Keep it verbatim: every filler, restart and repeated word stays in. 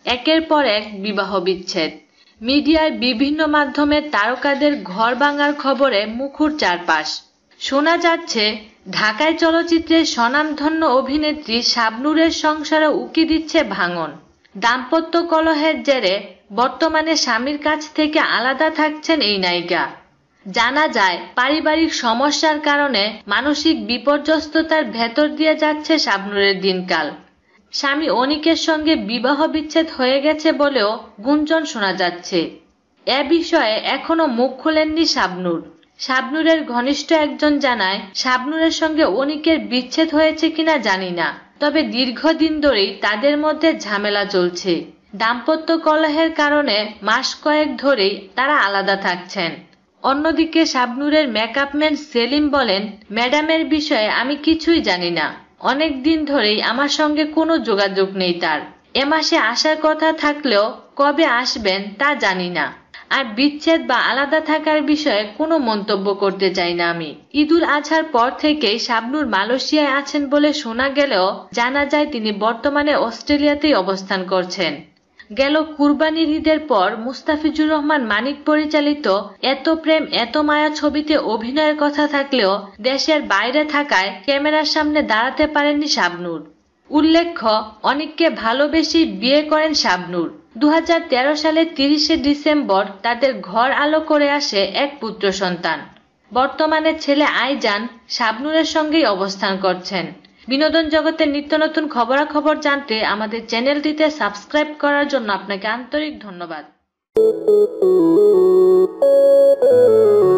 একের পর এক বিবাহ বিচ্ছেদ। মিডিয়ায় বিভিন্ন মাধ্যমে তারকাদের ঘর ভাঙার খবরে মুখর চারপাশ। শোনা যাচ্ছে ঢাকায় চলচ্চিত্রের স্বনামধন্য অভিনেত্রী শাবনূরের সংসারে উকি দিচ্ছে ভাঙন। দাম্পত্য কলহের জেরে বর্তমানে স্বামীর কাছ থেকে আলাদা থাকছেন এই নায়িকা। জানা যায় পারিবারিক সমস্যার কারণে মানসিক বিপর্যস্ততার ভেতর দিয়ে যাচ্ছে শাবনূরের দিনকাল। স্বামী অনিকের সঙ্গে বিবাহ বিচ্ছেদ হয়ে গেছে বলেও গুঞ্জন শোনা যাচ্ছে। এ বিষয়ে এখনো মুখ খোলেননি শাবনূর। শাবনূরের ঘনিষ্ঠ একজন জানায়, শাবনূরের সঙ্গে অনিকের বিচ্ছেদ হয়েছে কিনা জানি না, তবে দীর্ঘদিন ধরেই তাদের মধ্যে ঝামেলা চলছে। দাম্পত্য কলহের কারণে মাস কয়েক ধরেই তারা আলাদা থাকছেন। অন্যদিকে শাবনূরের মেকআপম্যান সেলিম বলেন, ম্যাডামের বিষয়ে আমি কিছুই জানি না। অনেক দিন ধরেই আমার সঙ্গে কোনো যোগাযোগ নেই তার। এ মাসে আসার কথা থাকলেও কবে আসবেন তা জানি না। আর বিচ্ছেদ বা আলাদা থাকার বিষয়ে কোনো মন্তব্য করতে চাই না আমি। ঈদুল আজহার পর থেকেই শাবনূর মালয়েশিয়ায় আছেন বলে শোনা গেলেও জানা যায় তিনি বর্তমানে অস্ট্রেলিয়াতেই অবস্থান করছেন। গেল কুরবানির ঈদের পর মুস্তাফিজুর রহমান মানিক পরিচালিত এত প্রেম এত মায়া ছবিতে অভিনয়ের কথা থাকলেও দেশের বাইরে থাকায় ক্যামেরার সামনে দাঁড়াতে পারেননি শাবনূর। উল্লেখ্য, অনিককে ভালোবেসে বিয়ে করেন শাবনূর। দু হাজার তেরো সালের তিরিশে ডিসেম্বর তাদের ঘর আলো করে আসে এক পুত্র সন্তান। বর্তমানে ছেলে আইজান শাবনূরের সঙ্গেই অবস্থান করছেন। বিনোদন জগতের নিত্য নতুন খবরাখবর জানতে আমাদের চ্যানেলটিতে সাবস্ক্রাইব করার জন্য আপনাকে আন্তরিক ধন্যবাদ।